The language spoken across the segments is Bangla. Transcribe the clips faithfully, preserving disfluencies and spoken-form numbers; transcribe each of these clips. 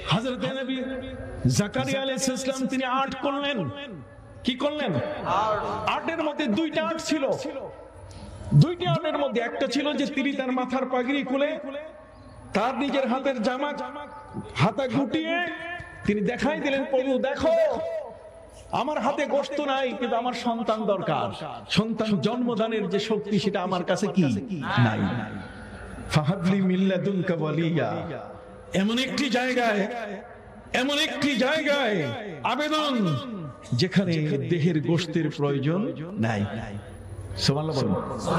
হযরত নবী জাকারিয়া আলাইহিস সালাম তিনি আট করলেন। কি করলেন? আটের মধ্যে দুইটা আট ছিল। দুইটা আটের মধ্যে একটা ছিল যে তিনি তার মাথার পাগড়ি খুলে তার নিজের হাতের জামা হাতা গুটিয়ে তিনি দেখাই দিলেন, প্রভু দেখো আমার হাতে গোশত নাই, কিন্তু আমার সন্তান দরকার। সন্তান জন্মদানের যে শক্তি সেটা আমার কাছে কি নাই। ফাহাবলি মিন লাদুনকা ওয়ালিয়া। এমন একটি জায়গায় এমন একটি জায়গায় আবেদন যেখানে দেহের গোশতের প্রয়োজন নাই। সুবহানাল্লাহ বলুন।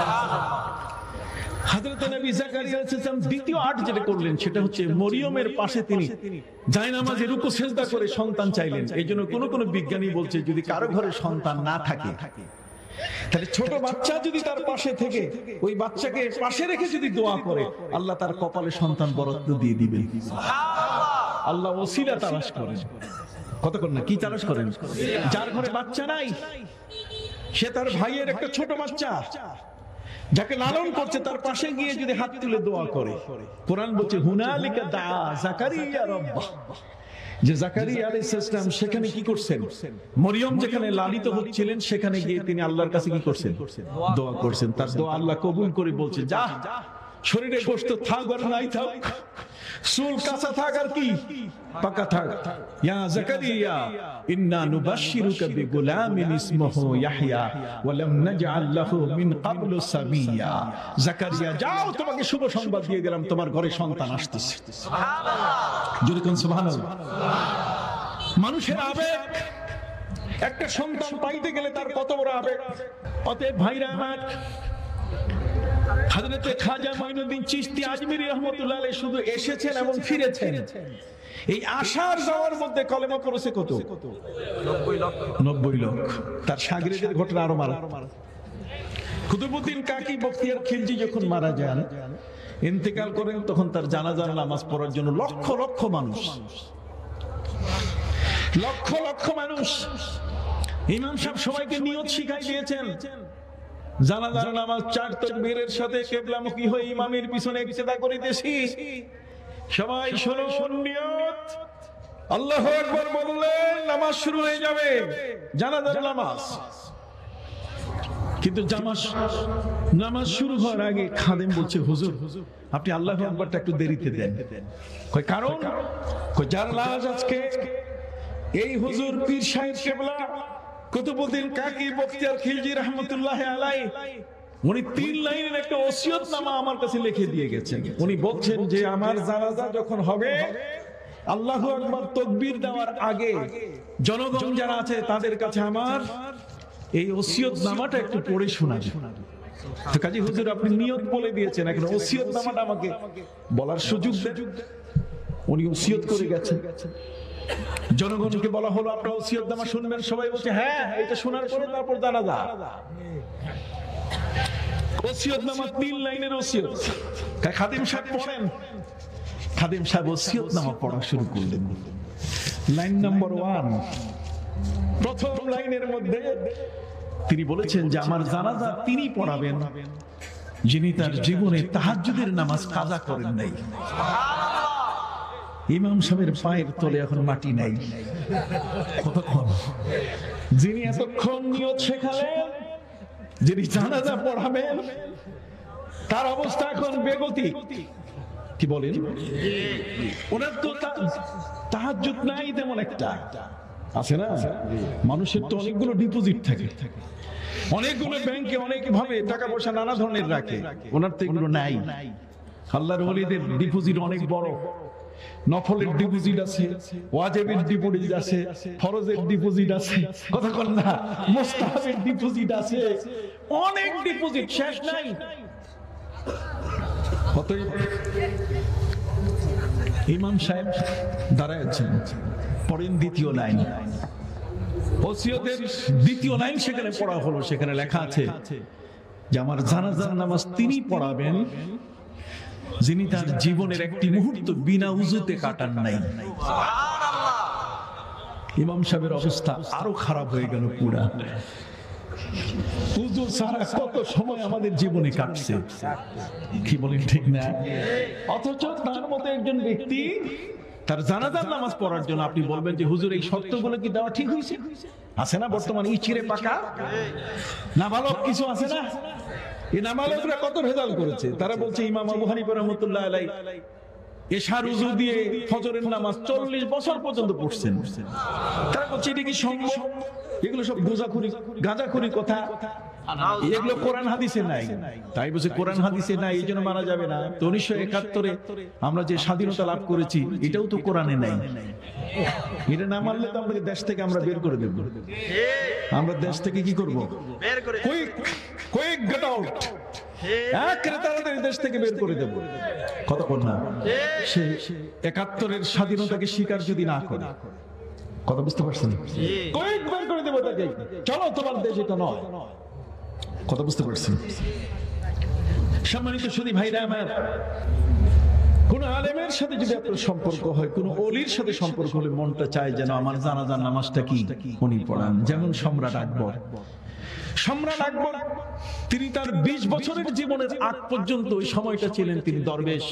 হযরত নবী জাকারিয়া আলাইহিস সালাম দ্বিতীয় আট যেটা করলেন সেটা হচ্ছে মরিয়মের পাশে তিনি জায়নামাজে রুকু সিজদা করে সন্তান চাইলেন। এইজন্য কোন কোন বিজ্ঞানী বলছে যদি কারো ঘরে সন্তান না থাকে তাহলে ছোট বাচ্চা যদি তার পাশে থেকে ওই বাচ্চাকে পাশে রেখে যদি দোয়া করে আল্লাহ তার কপালে সন্তান বরত্ব দিয়ে দিবেন। আল্লাহ ওসিলা তালাশ করেন। কতক্ষণ না কি তালাশ করেন? যার ঘরে বাচ্চা নাই সে তার ভাইয়ের একটা ছোট বাচ্চা যাকে লালন করছে তার পাশে গিয়ে যদি হাত তুলে দোয়া করে, কোরআন বলছে হুনালিকা দা জাকারিয়া রাব্বাহ, যে জাকারিয়া আলাইহিস সালাম সেখানে কি করছেন? মরিয়ম যেখানে লালিত হচ্ছিলেন সেখানে গিয়ে তিনি আল্লাহর কাছে কি করছেন? দোয়া করছেন। তার দোয়া আল্লাহ কবুল করে বলছে যা, শরীরে গোশত থাক আর নাই থাক, চুল কাঁচা থাক আর কি পাকা থাক, ইয়া জাকারিয়া ইন্না নুবাশশিরুকা বিগুলামিন ইসমুহু ইয়াহইয়া ওয়া লাম নাজআল লাহু মিন ক্বাবলু সামিয়া। জাকারিয়া যাও, তোমাকে শুভ সংবাদ দিয়ে দিলাম, তোমার ঘরে সন্তান আসতেছে। সুবহানাল্লাহ, জোরে কোন সুবহানাল্লাহ। মানুষের আবেগ, একটা সন্তান পাইতে গেলে তার কত বড় আবেগ। অতএব ভাইরা আমার, হযরতে খাজা মাইনুদ্দিন চিশতি আজমিরি রাহমাতুল্লাহ আলাইহি শুধু এসেছেন এবং ফিরেছেন। এই আসার যাওয়ার মধ্যে কলেমা পড়েছে কত? নব্বই লক্ষ। তার শাগিরদের ঘটনা আরো মারা। কুতুবউদ্দিন কাকি বখতিয়ার খিলজি যখন মারা যান, ইন্তেকাল করেন, তখন তার জানাজার নামাজ পড়ার জন্য লক্ষ লক্ষ মানুষ লক্ষ লক্ষ মানুষ ইমাম সাহেব সবাইকে নিয়ত শিখাই দিয়েছেন। জানাজার নামাজ চার তাকবীরের সাথে কিবলামুখী হয়ে ইমামের পিছনে ইক্তেদা করিতেছি। সবাই শুনুন নিয়ত। আল্লাহু আকবার বললেন নামাজ শুরু হয়ে যাবে, জানাজার নামাজ। কিন্তু জামাস নামাজ শুরু হওয়ার আগে খাদেম বলছে, হুজুর আপনি আল্লাহু আকবারটা একটু দেরিতে দেন। কই কারণ? কই যার লাশ আজকে এই হুজুর পীর সাহেব কিবলা কুতুবউদ্দিন কাকি বখতিয়ার খিলজি রাহমাতুল্লাহ আলাইহি উনি তিন লাইনের একটা ওসিয়তনামা আমার কাছে লিখে দিয়ে গেছেন। উনি বলছেন যে আমার জানাজা যখন হবে আল্লাহু আকবার তাকবীর দেওয়ার আগে জনগণ যারা আছে তাদের কাছে আমার এই ওসিয়তনামাটা একটু পড়ে শোনাবেন। তো কাজী হুজুর আপনি নিয়ত বলে দিয়েছেন, এখন ওসিয়তনামাটা আমাকে বলার সুযোগ দেন। উনি ওসিয়ত করে গেছেন। জনগণকে বলা হলো আপনারা ওসিয়তনামা শুনবেন। সবাই বলছে হ্যাঁ, এটা শোনার পরে তারপর জানাজা। ওসিয়তনামা তিন লাইনের ওসিয়ত। খাদিম সাহেব পড়েন। খাদিম সাহেব ওসিয়তনামা পড়া শুরু করলেন। লাইন নাম্বার ওয়ান, প্রথম লাইনের মধ্যে তিনি বলেছেন যে আমার জানাজা তিনি পড়াবেন যিনি তার জীবনে তাহাজ্জুদের নামাজ কাজা করেন নাই। ইমাম সাহেবের পায়ের তলে এখন মাটি নাই। কতক্ষণ? যিনি এতক্ষণ নিয়ত শেখালেন, যিনি জানাজা পড়াবেন, তার অবস্থা এখন বেগতিক। কি বলেন? ওনার তো তাহাজ্জুদ নাই তেমন একটা, আছে না? মানুষের তো অনেকগুলো ডিপোজিট থাকে, অনেকগুলো ব্যাংকে অনেক ভাবে টাকা পয়সা নানা ধরনের রাখে। ওনার তো এগুলো নাই। আল্লাহর ওলিদের ডিপোজিট অনেক বড়। নফলের ডিপোজিট আছে, ওয়াজিবের ডিপোজিট আছে, ফরজের ডিপোজিট আছে, কথা বল না, মুস্তাহাবের ডিপোজিট আছে, অনেক ডিপোজিট শেষ নাই। অতএব ইমাম সাহেব দাঁড়ায় আছেন, পড়েন দ্বিতীয় লাইন। ওসিয়তের দ্বিতীয় লাইন সেখানে পড়া হলো। সেখানে লেখা আছে যে আমার জানাজার নামাজ তিনি পড়াবেন যিনি তার জীবনের একটি মুহূর্ত বিনা উযুতে কাটান নাই। ইমাম সাহেবের অবস্থা আরো খারাপ হয়ে গেল পুরা। উযু ছাড়া কত সময় আমাদের জীবনে কাটছে, কি বলেন ঠিক না? অথচ তার মতো একজন ব্যক্তি তার জানাজার নামাজ পড়ার জন্য আপনি বলবেন যে হুজুর এই শর্তগুলো কি দেওয়া ঠিক হয়েছে? আছে না বর্তমানে ইচিরে পাকা নাবালক কিছু আছে না? এই নাবালকরা কত ভেজাল করেছে। তারা বলছে ইমাম আবু হানিফা রাহমাতুল্লাহ আলাইহি এশার উযু দিয়ে ফজরের নামাজ চল্লিশ বছর পর্যন্ত পড়ছেন। তারা বলছে এটা কি সম্ভব? এগুলো সব গোজাখুরি গাঁজাখুরি কথা, এগুলো কোরআন হাদিসে নাই। তাই বলছে কোরআন হাদিসে নাই এই জন্য মারা যাবে না। তো উনিশশো একাত্তরে আমরা যে স্বাধীনতা লাভ করেছি এটাও তো কোরআনে নাই। এটা না মানলে তো আমাদের দেশ থেকে আমরা বের করে দেব। আমরা দেশ থেকে কি করব? কুইক কুইক গেট আউট, তাড়াতাড়ি দেশ থেকে বের করে দেব। কতক্ষণ না সে একাত্তরের স্বাধীনতাকে স্বীকার যদি না করে, কথা বুঝতে পারছেন? কুইক বের করে দেব তাকে, চলো তোমার দেশ এটা নয়। কথা বুঝতে পারছেন? সম্মানিত সুধী ভাইরা আমার, কোন আলেমের সাথে যদি আপনার সম্পর্ক হয়, কোন ওলির সাথে সম্পর্ক হলে মনটা চায় যেন আমার জানাজার নামাজটা কি উনি পড়ান। যেমন সম্রাট আকবর। সম্রাট আকবর তিনি তার বিশ বছরের জীবনের আগ পর্যন্ত ওই সময়টা ছিলেন তিনি দরবেশ।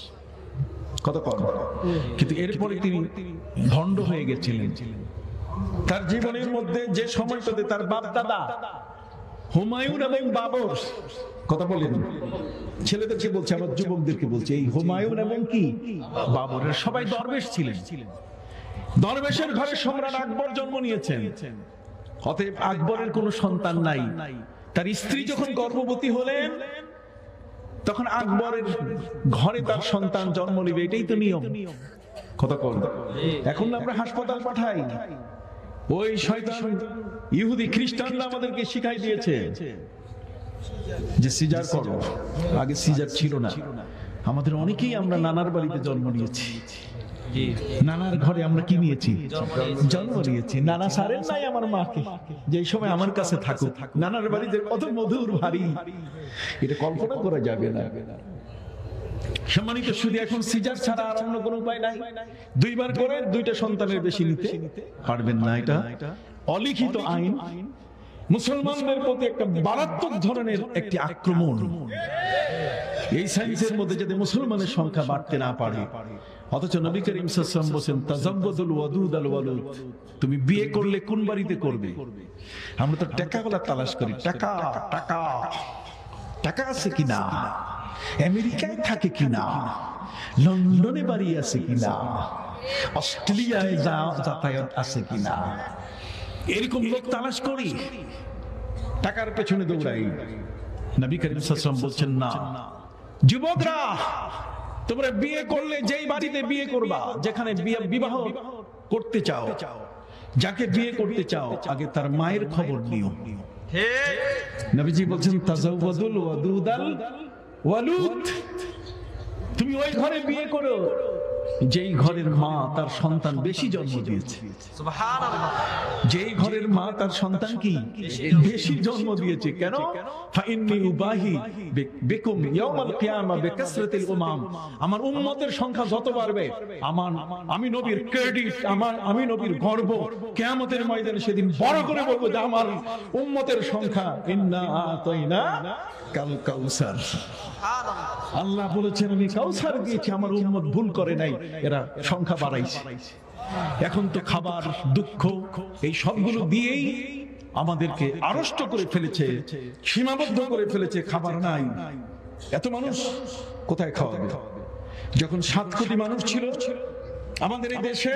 কত কম, কিন্তু এরপরে তিনি ভণ্ড হয়ে গেছিলেন। তার জীবনের মধ্যে যে সময়টাতে তার বাপ দাদা হুমায়ুন এবং বাবর, কথা বলেন ছেলেদেরকে বলছে, আমার যুবকদেরকে বলছে, এই হুমায়ুন এবং কি বাবরের সবাই দরবেশ ছিলেন। দরবেশের ঘরে সম্রাট আকবর জন্ম নিয়েছেন। অতএব আকবরের কোনো সন্তান নাই। তার স্ত্রী যখন গর্ভবতী হলেন তখন আকবরের ঘরে তার সন্তান জন্ম নিবে, এটাই তো নিয়ম। কথা কর, এখন আমরা হাসপাতাল পাঠাই, ওই শয়তান ইহুদি খ্রিস্টানরা আমাদেরকে শিখাই দিয়েছে যে সিজার করো। আগে সিজার ছিল না। আমাদের অনেকেই আমরা নানার বাড়িতে জন্ম নিয়েছি, নানার ঘরে আমরা কি নিয়েছি? জন্ম নিয়েছি। নানা সারেন নাই আমার মাকে যে সময় আমার কাছে থাকুক। নানার বাড়িতে কত মধুর ভারী, এটা কল্পনা করা যাবে না। সম্মানিত শুধু এখন সিজার ছাড়া আর অন্য কোনো উপায় নাই। দুইবার করে দুইটা সন্তানের বেশি নিতে পারবেন না। এটা অলিখিত আইন, মুসলমানদের প্রতি একটা মারাত্মক ধরনের একটি আক্রমণ। এই সায়েন্সের মধ্যে যাতে মুসলমানের সংখ্যা বাড়তে না পারে। অথচ নবী করিম সাল্লাল্লাহু আলাইহি ওয়াসাল্লাম বলেন তাজাওয়াদুল ওয়াদুদ আল ওয়ালুদ, তুমি বিয়ে করলে কোন বাড়িতে করবে? আমরা তো টাকাওয়ালা তালাশ করি, টাকা টাকা টাকা আছে কিনা, আমেরিকায় থাকে কিনা, লন্ডনে বাড়ি আছে কিনা, অস্ট্রেলিয়ায় যাতায়াত আছে কিনা, এরকম লোক তালাশ করি, টাকার পেছনে দৌড়াই। নবী করিম সাল্লাল্লাহু আলাইহি ওয়াসাল্লাম বলছেন না, যুবকরা তোমরা বিয়ে করলে যেই বাড়িতে বিয়ে করবা, যেখানে বিবাহ করতে চাও, যাকে বিয়ে করতে চাও, আগে তার মায়ের খবর নিও। নবীজি বলছেন তাজাওয়াদুল ওয়াদুদাল ওয়ালুদ, তুমি ওই ঘরে বিয়ে করো যেই ঘরের মা তার সন্তান বেশি জন্ম দিয়েছে। সুবহানাল্লাহ। যেই ঘরের মা তার সন্তান কি বেশি জন্ম দিয়েছে। কেন? ফাইন্নী উবাহি বিকুম ইয়াউমাল কিয়ামা বিকাসরাতিল উমাম, আমার উম্মতের সংখ্যা যত বাড়বে, আমার আমি নবীর ক্রেডিট, আমার আমি নবীর গর্ব কিয়ামতের ময়দানে সেদিন বড় করে বলবো যে আমার উম্মতের সংখ্যা ইন্না আতাইনা কাল কাউসার। আল্লাহ বলেছেন আমি কাউসার দিয়েছি, আমার উম্মত ভুল করে নাই, এরা সংখ্যা বাড়াইছে। এখন তো খাবার, দুঃখ, এই সবগুলো দিয়েই আমাদেরকে আড়ষ্ট করে ফেলেছে, সীমাবদ্ধ করে ফেলেছে। খাবার নাই, এত মানুষ কোথায় খাওয়াবে? যখন সাত কোটি মানুষ ছিল আমাদের এই দেশে,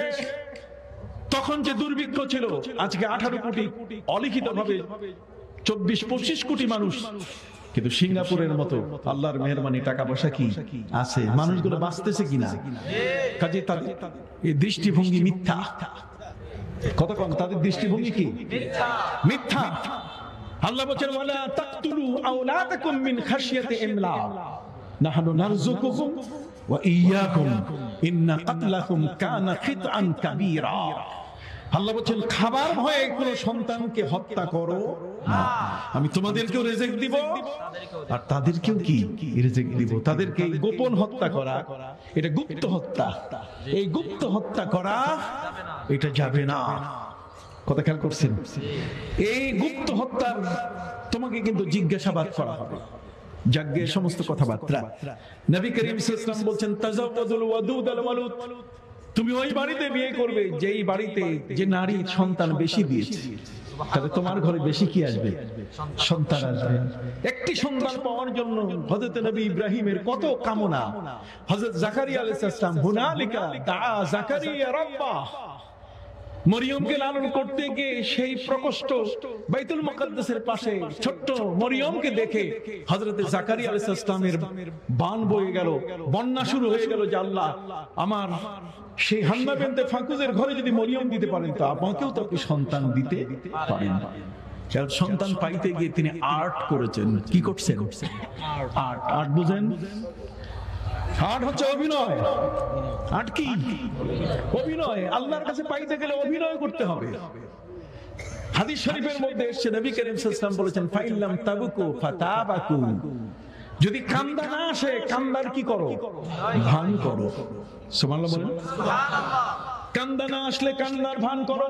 তখন যে দুর্ভিক্ষ ছিল, আজকে আঠারো কোটি, অলিখিত ভাবে চব্বিশ পঁচিশ কোটি মানুষ। কিন্তু সিঙ্গাপুরের মতো আল্লাহর মেহেরবানি টাকা পয়সা কি আছে, মানুষগুলো বাঁচতেছে কিনা? কাজে তাদের এই দৃষ্টিভঙ্গি মিথ্যা। কতক্ষণ তাদের দৃষ্টিভঙ্গি কি মিথ্যা। আল্লাহ বলেন ওয়ালা তাকতুলু আওলাদাকুম মিন খাশিয়াতি ইমলাক নাহনু নারযুকুকুম ওয়া ইয়্যাকুম ইন্না কাতলাকুম কানা খিতআন কাবীরা। আল্লাহ বলেন খাবার ভয়ে কোন সন্তানকে হত্যা করো না, আমি তোমাদেরকেও রিজিক দিব আর তাদেরকেও কি রিজিক দিব। তাদেরকে গোপন হত্যা করা, এটা গুপ্ত হত্যা, এই গুপ্ত হত্যা করা এটা যাবে না। কথা খেয়াল করছেন? এই গুপ্ত হত্যার তোমাকে কিন্তু জিজ্ঞাসাবাদ করা হবে, যজ্ঞের সমস্ত কথাবার্তা। নবী করিম সাল্লাল্লাহু আলাইহি ওয়াসাল্লাম বলেন তাজাওয়াদুল ওয়াদুদ আল ওয়ালুদ, তুমি ওই বাড়িতে বিয়ে করবে যেই বাড়িতে যে নারী সন্তান বেশি দিয়েছে, তাহলে তোমার ঘরে বেশি কি আসবে? সন্তান আসবে। একটি সন্তান পাওয়ার জন্য হযরত নবী ইব্রাহিমের কত কামনা। হযরত জাকারিয়া আলাইহিস সালাম হুনালিকা দাআ জাকারিয়া রাব্বাহ, মরিয়মকে লালন করতে গিয়ে সেই প্রকোষ্ঠ বাইতুল মুকাদ্দাসের পাশে ছোট্ট মরিয়মকে দেখে হযরত জাকারিয়া আলাইহিস সালামের বান বয়ে গেল, বন্যা শুরু হয়ে গেল যে আল্লাহ, আমার সেই হান্না বিনতে ফাকুজের ঘরে যদি মরিয়ম দিতে পারেন তো আমাকেও তো আপনি সন্তান দিতে পারেন। কারণ সন্তান পাইতে গিয়ে তিনি আর্ট করেছেন। কি করছেন? আর্ট। আর্ট বুঝেন? আর্ট হচ্ছে অভিনয়। আর্ট কি? অভিনয়। আল্লাহর কাছে পাইতে গেলে অভিনয় করতে হবে। হাদিস শরীফের মধ্যে এসেছে, নবী করিম সাল্লাল্লাহু আলাইহি ওয়াসাল্লাম বলেছেন, ফাইল্লাম তাবুকু ফাতাবাকু, যদি কান্দা না আসে কান্দার কি করো? ভান করো। সুবহানাল্লাহ বলেন। কান্দা না আসলে কান্দার ভান করো।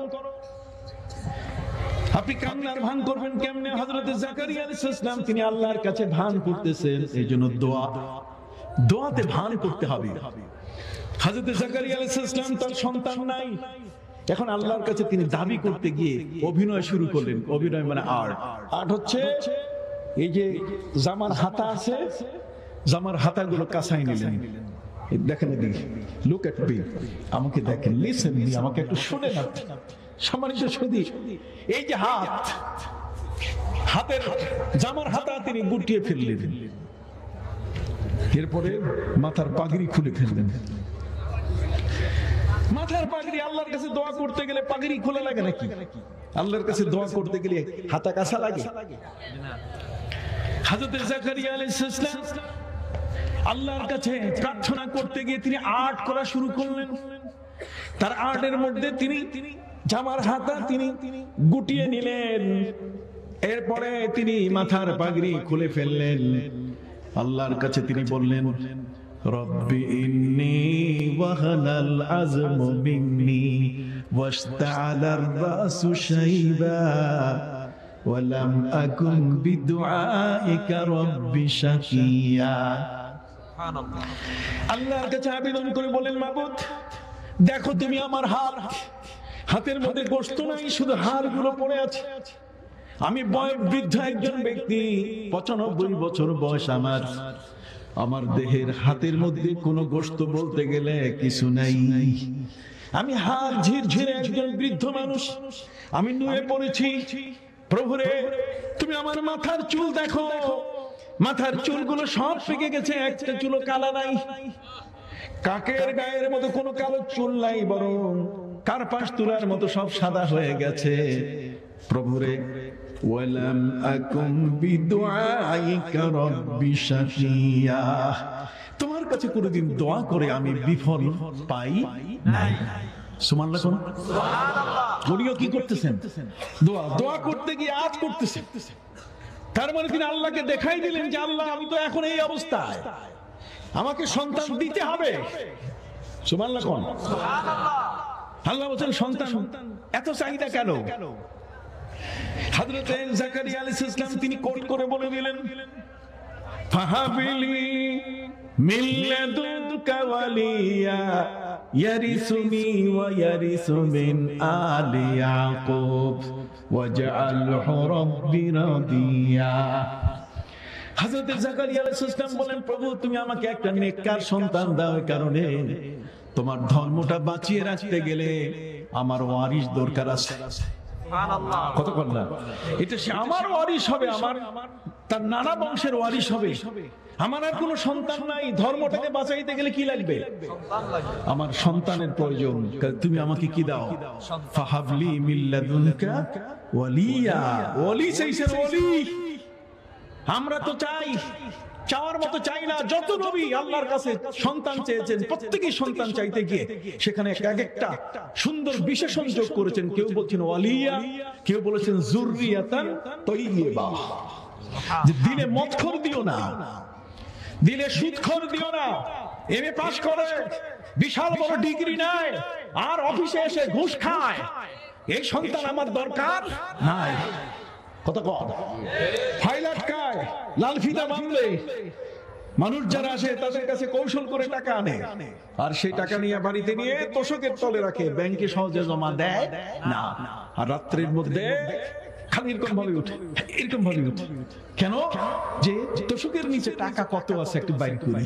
আপনি কান্নার ভান করবেন কেমনে? হযরত জাকারিয়া আলাইহিস সালাম তিনি আল্লাহর কাছে ভান করতেছেন, এইজন্য দোয়া, দোয়াতে ভান করতে হবে। হযরত জাকারিয়া আলাইহিস সালাম তার সন্তান নাই, এখন আল্লাহর কাছে তিনি দাবি করতে গিয়ে অভিনয় শুরু করলেন। অভিনয় মানে আর্ট। আর্ট হচ্ছে এই যে জামার হাতা আছে, জামার হাতাগুলো কাঁসাই নিলেন। দেখেন, লুক এট মি, আমাকে দেখেন, লিসেন মি, আমাকে একটু শুনে না সম্মানিত সুধী। এই যে হাত, হাতের জামার হাতা তিনি গুটিয়ে ফেললেন, এরপরে মাথার পাগড়ি খুলে ফেললেন। মাথার পাগড়ি, আল্লাহর কাছে দোয়া করতে গেলে পাগড়ি খোলা লাগে নাকি? আল্লাহর কাছে দোয়া করতে গেলে হাতা কাঁসা লাগে? হযরত জাকারিয়া আলাইহিস সালাম আল্লাহর কাছে প্রার্থনা করতে গিয়ে তিনি আর্ট করা শুরু করলেন। তার আর্টের মধ্যে তিনি জামার হাতা তিনি গুটিয়ে নিলেন, এরপরে তিনি মাথার পাগড়ি খুলে ফেললেন। আল্লাহর কাছে তিনি বললেন, রব্বি ইন্নী ওয়াহানাল আযমু মিন্নি ওয়াশতাআলার রাসু শাইবা ওয়া লাম আকুন বিদুআইকা রব্বি শাকিয়া। সুবহানাল্লাহ। আল্লাহর কাছে আবেদন করে বলেন, মাবুদ দেখো তুমি আমার হাত, হাতের মধ্যে গোশত নাই, শুধু হাড়গুলো পড়ে আছে। আমি বয়স বৃদ্ধ একজন ব্যক্তি, পঁচানব্বই বছর বয়স আমার, আমার দেহের হাতের মধ্যে কোনো গোশত বলতে গেলে কিছু নাই। আমি হাত ঝিরঝিরে একজন বৃদ্ধ মানুষ, আমি নুয়ে পড়েছি। প্রভুরে তুমি আমার মাথার চুল দেখো, মাথার চুলগুলো সব পেকে গেছে, একটা চুলও কালা নাই। কাকের গায়ের মতো কোনো কালো চুল নাই, বরং কার্পাস তুলার মতো সব সাদা হয়ে গেছে। প্রভুরে ওয়ালাম আকুম বিদুআইকা রব্বি শাকিয়া, তোমার কাছে কোনোদিন দোয়া করে আমি বিফল পাই নাই। সুবহানাল্লাহ। সুবহানাল্লাহ। উনিও কি করতেছেন? দোয়া, দোয়া করতে গিয়ে আজ করতেছেন। তার মানে তিনি আল্লাহকে দেখাই দিলেন যে আল্লাহ আমি তো এখন এই অবস্থায়, আমাকে সন্তান দিতে হবে। সুবহানাল্লাহ। সুবহানাল্লাহ। আল্লাহ বলেন সন্তান এত চাহিদা কেন? হযরত জাকারিয়া আলাইহিস সালাম তিনি কোট করে বলে দিলেন, ফাহাবিলি মিন লাদুনকা ওয়ালিয়া ইয়ারিসুনি ওয়া ইয়ারিসু মিন আলি ইয়াকুব ওয়াজআলহু রাব্বি রাদিয়া। হযরত জাকারিয়া আলাইহিস সালাম বলেন, প্রভু তুমি আমাকে একটা নেককার সন্তান দাও, এই কারণে তোমার ধর্মটা বাঁচিয়ে রাখতে গেলে আমার ওয়ারিস দরকার আছে। সুবহানাল্লাহ। কত কথা, এটা সে আমার ওয়ারিস হবে, আমার তার নানা বংশের ওয়ারিস হবে। আমার আর কোনো সন্তান নাই, ধর্মটাকে বাঁচাইতে গেলে কি লাগবে? সন্তান লাগবে। আমার সন্তানের প্রয়োজন, তুমি আমাকে কি দাও? ফাহাবলি মিন লাদুনকা ওয়ালিয়া। ওলি চাইছেন, ওলি। আমরা তো চাই, চাওয়ার মতো চাই না। যত নবী আল্লাহর কাছে সন্তান চেয়েছেন, প্রত্যেকই সন্তান চাইতে গিয়ে সেখানে এক একটা সুন্দর বিশেষণ যোগ করেছেন। কেউ বলছেন ওয়ালিয়া, কেউ বলেছেন যুররিয়াতান তাইয়্যিবা, যে দিলে মদখোর দিও না, দিলে সুদখোর দিও না। এমএ পাস করে বিশাল বড় ডিগ্রি নাই আর অফিসে এসে ঘুষ খায়, এই সন্তান আমার দরকার নাই। কত কত ফাইল আটকায়, লাল ফিতা বাঁধলে মানুষ যারা আসে তাদের কাছে কৌশল করে টাকা আনে, আর সেই টাকা নিয়ে বাড়িতে নিয়ে তোষকের তলে রাখে, ব্যাংকে সহজে জমা দেয় না। আর রাত্রের মধ্যে খালি এরকম ভাবে উঠে, এরকম ভাবে উঠে। কেন? যে তোষকের নিচে টাকা কত আছে একটু বাইর করি।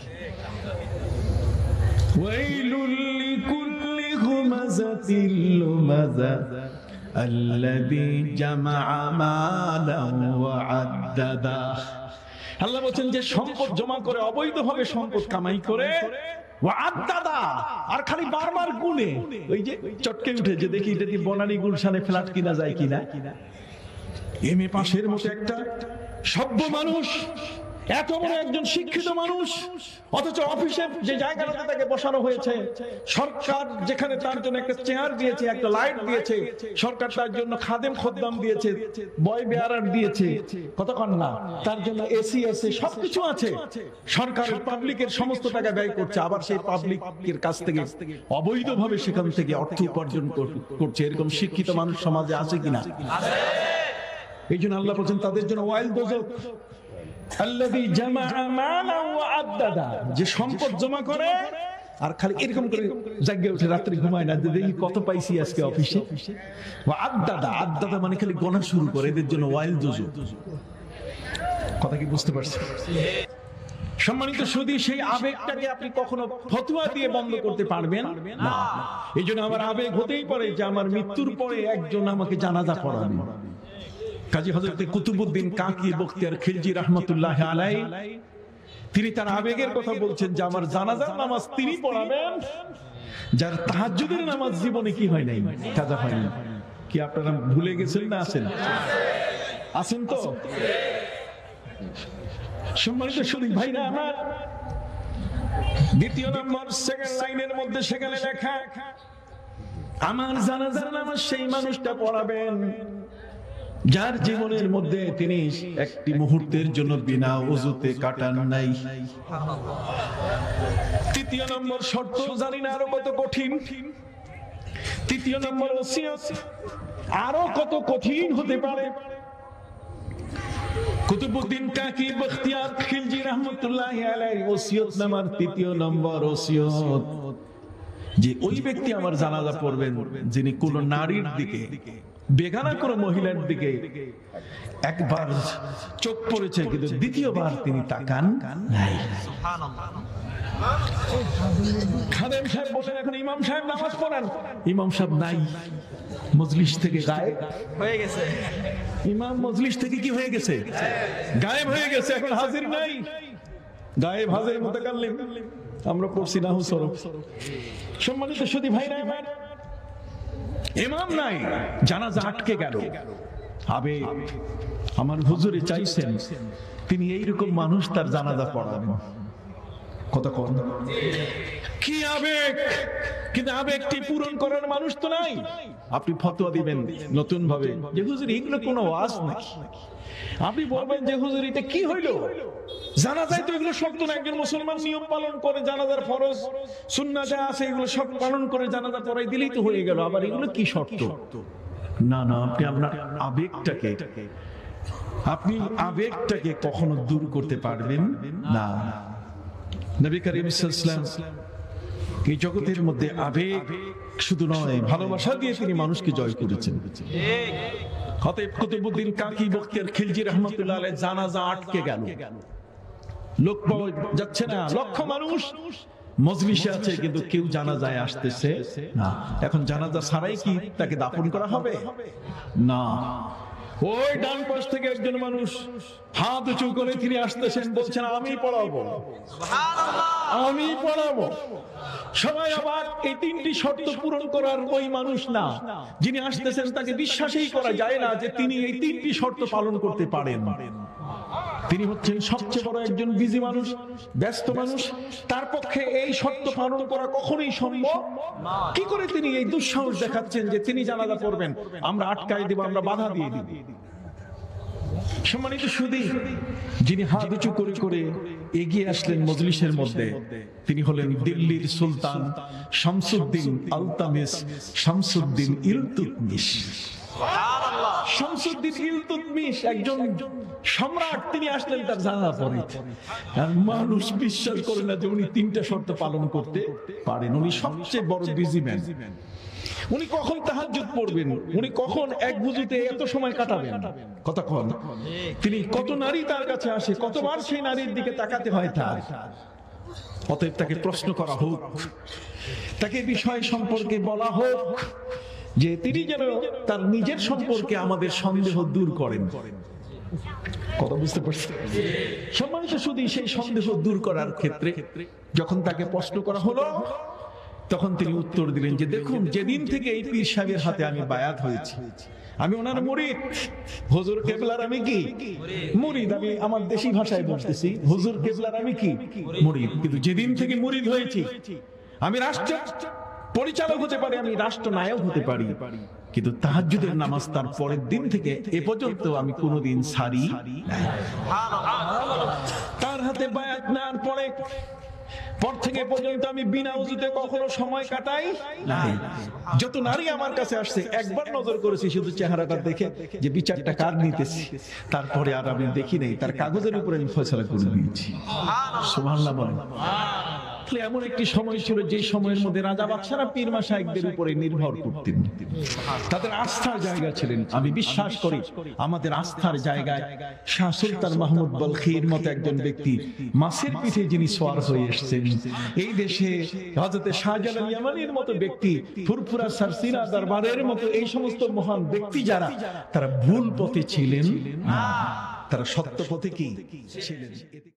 ওয়াইলুল লিকুল্লি হুমাযাতিল লুমাযা আল্লাযী জামাআ মালান ওয়া আদ্দাদা। আল্লাহ বলেন যে সম্পদ জমা করে, অবৈধভাবে সম্পদ কামাই করে, ওয়া আদ্দাদা, আর খালি বারবার গুনে, ওই যে চটকে উঠে যে দেখি এটা দিয়ে বনানী গুলশানে ফ্ল্যাট কিনা যায় কিনা। এম এ পাশের মতো একটা সভ্য মানুষ, এত বড় একজন শিক্ষিত মানুষ, অথচ অফিসের যে জায়গাটাতে তাকে বসানো হয়েছে, সরকার যেখানে তার জন্য একটা চেয়ার দিয়েছে, একটা লাইট দিয়েছে, সরকার তার জন্য খাদেম খদ্দাম দিয়েছে, বয় বেয়ারার দিয়েছে, কতক্ষণ না, তার জন্য এসি আছে, সবকিছু আছে, সরকারের পাবলিকের সমস্ত টাকা ব্যয় করছে, আবার সেই পাবলিকের কাছ থেকে অবৈধভাবে সেখান থেকে অর্থ উপার্জন করছে। এরকম শিক্ষিত মানুষ সমাজে আছে কিনা? এই জন্য আল্লাহ বলছেন তাদের জন্য ওয়াইল দোজক, আল্লাযী জামাআ মালান ওয়া আদ্দাদা, যে সম্পদ জমা করে আর খালি এরকম করে জাগে উঠে, রাত্রি ঘুমায় না, দেখি কত পাইছি আজকে অফিসে। ওয়া আদ্দাদা, আদ্দাদা মানে খালি গোনা শুরু করে, এদের জন্য ওয়াইল দোজক। কথা কি বুঝতে পারছেন? সম্মানিত সুধী, সেই আবেগটাকে আপনি কখনো ফতোয়া দিয়ে বন্ধ করতে পারবেন না। এই জন্য আমার আবেগ হতেই পারে যে আমার মৃত্যুর পরে একজন আমাকে জানাজা পড়াবে। কাজী হযরত কুতুবউদ্দিন কাকি বখতিয়ার খিলজি রাহমাতুল্লাহ আলাইহি, তিনি তার আবেগের কথা বলছেন যে আমার জানাজার নামাজ তিনি পড়াবেন যার তাহাজ্জুদের নামাজ জীবনে কি হয় নাই, কাজা হয় নাই। কি আপনারা ভুলে গেছেন না আছেন? আছেন তো? সম্মানিত সুধী ভাইরা আমার, দ্বিতীয় নম্বর সেকেন্ড লাইনের মধ্যে সেখানে লেখা, আমার জানাজার নামাজ সেই মানুষটা পড়াবেন যার জীবনের মধ্যে তিনি একটি মুহূর্তের জন্য বিনা ওযুতে কাটান নাই। তৃতীয় নম্বর শর্ত, জানি না আরো কত কঠিন, তৃতীয় নম্বর ওসিয়ত আরো কত কঠিন হতে পারে। কুতুবউদ্দিন কাকি বখতিয়ার খিলজি রাহমাতুল্লাহি আলাইহি ওসিয়ত নামার তৃতীয় নম্বর ওসিয়ত, যে ওই ব্যক্তি আমার জানাজা পড়বেন যিনি কোন নারীর দিকে, বেগানা কোনো মহিলার দিকে একবার চোখ পড়েছে কিন্তু দ্বিতীয়বার তিনি তাকান নাই। খাদেম সাহেব বসেন, এখন ইমাম সাহেব নামাজ পড়ান, ইমাম সাহেব নাই, মজলিস থেকে গায়েব হয়ে গেছে। ইমাম মজলিস থেকে কি হয়ে গেছে? গায়েব হয়ে গেছে, এখন হাজির নাই। গায়েব হাজির মুতাকাল্লিম আমরা পড়ছি না হুসর। সম্মানিত সুধী ভাইরা আমার, ইমাম নাই, জানাজা আটকে গেল। আবেগ, আমার হুজুরে চাইছেন তিনি এইরকম মানুষ তার জানাজা পড়াবেন। কথা কোন কি আবেগ, কিন্তু আবেগটি পূরণ করার মানুষ তো নাই। আপনি ফতোয়া দিবেন নতুন ভাবে যে হুজুর এগুলো কোনো ওয়াজ নাকি, আপনি বলবেন যে হুজুর এটা কি হইলো, জানাজায় তো এগুলো শর্ত না, একজন মুসলমান নিয়ম পালন করে, জানাজার ফরজ সুন্নাহ যা আছে এগুলো সব পালন করে জানাজা পড়াই দিলেই তো হয়ে গেল, আবার এগুলো কি শর্ত? না না, আপনি আপনার আবেগটাকে, আপনি আবেগটাকে কখনো দূর করতে পারবেন না। নবী করিম সাল্লাল্লাহু আলাইহি ওয়াসাল্লাম এই জগতের মধ্যে আবেগ শুধু নয়, ভালোবাসা দিয়ে তিনি মানুষকে জয় করেছেন। অতএব কুতুবউদ্দিন কাকি বখতিয়ার খিলজি রাহমাতুল্লাহ আলাইহি জানাজা আটকে গেল, লোক পাওয়া যাচ্ছে না, লক্ষ মানুষ মজলিসে আছে কিন্তু কেউ জানাজায় আসতেছে না। এখন জানাজা ছাড়াই কি তাকে দাফন করা হবে? না। ওই ডান পাশ থেকে একজন মানুষ হাত উঁচু করে তিনি আসতেছেন, বলছেন আমি পড়াবো, আমি পড়াবো। সবাই আবার এই তিনটি শর্ত পূরণ করার ওই মানুষ না, যিনি আসতেছেন তাকে বিশ্বাসই করা যায় না যে তিনি এই তিনটি শর্ত পালন করতে পারেন। তিনি হচ্ছেন সবচেয়ে বড় একজন বিজি মানুষ, ব্যস্ত মানুষ, তার পক্ষে এই শর্ত পালন করা কখনোই সম্ভব কি করে তিনি এই দুঃসাহস দেখাচ্ছেন যে তিনি জানাজা পড়বেন, আমরা আটকাই দিব, আমরা বাধা দিয়ে দিব। সম্মানিত সুধী, যিনি হাত উঁচু করে করে এগিয়ে আসলেন মজলিসের মধ্যে, তিনি হলেন দিল্লির সুলতান শামসুদ্দিন আলতামিস শামসুদ্দিন ইলতুতমিশ। শামসুদ্দিন ইলতুতমিশ একজন সম্রাট তিনি আসলেন তার জানা পরে, আর মানুষ বিশ্বাস করে না যে উনি তিনটা শর্ত পালন করতে পারেন। উনি সবচেয়ে বড় বিজি ম্যান। উনি কখন তাহাজ্জুদ পড়বেন, উনি কখন এক বুঝিতে এত সময় কাটাবেন, কতক্ষণ, তিনি কত নারী তার কাছে আসে, কতবার সেই নারীর দিকে তাকাতে হয় তার। অতএব তাকে প্রশ্ন করা হোক, তাকে বিষয় সম্পর্কে বলা হোক, যে তিনি যেন তার নিজের সম্পর্কে আমাদের সন্দেহ দূর করেন। কথা বুঝতে পারছি? সম্মানিত শুধু সেই সন্দেহ দূর করার ক্ষেত্রে যখন তাকে প্রশ্ন করা হলো, তখন তিনি উত্তর দিলেন যে দেখুন, যেদিন থেকে এই পীর সাহেবের হাতে আমি বায়াত হয়েছি, আমি ওনার মুরিদ। হুজুর কেবলার আমি কি মুরিদ, আমি আমার দেশি ভাষায় বলতেছি, হুজুর কেবলার আমি কি মুরিদ। কিন্তু যেদিন থেকে মুরিদ হয়েছি, আমি রাষ্ট্র পরিচালক হতে পারি, আমি রাষ্ট্রনায়ক হতে পারি, কিন্তু তাহাজ্জুদের নামাজ তার পরের দিন থেকে এ পর্যন্ত আমি কোনোদিন সারি নাই। তার হাতে বায়াত নেওয়ার পরে পর থেকে পর্যন্ত আমি বিনা উযুতে কখনো সময় কাটাই নাই। যত নারী আমার কাছে আসছে, একবার নজর করেছি শুধু চেহারাটা দেখে যে বিচারটা কার নিতেছি, তারপরে আর আমি দেখি নাই, তার কাগজের উপরে আমি ফয়সালা করে দিয়েছি। সুবহানাল্লাহ বলেন। এমন একটি সময় ছিল যে সময়ের মধ্যে রাজা বাদশারা পীর মাশায়েখদের উপরে নির্ভর করতেন, তাদের আস্থার জায়গা ছিলেন। আমি বিশ্বাস করি আমাদের আস্থার জায়গায় শাহ সুলতান মাহমুদ বলখির মতো একজন ব্যক্তি, মাছের পিঠে যিনি সওয়ার হয়ে এসেছেন এই দেশে, হযরতে শাহজালাল ইয়ামানির মতো ব্যক্তি, ফুরফুরা সারসিনা দরবারের মতো এই সমস্ত মহান ব্যক্তি যারা, তারা ভুল পথে ছিলেন না, তারা সত্য পথে কি ছিলেন।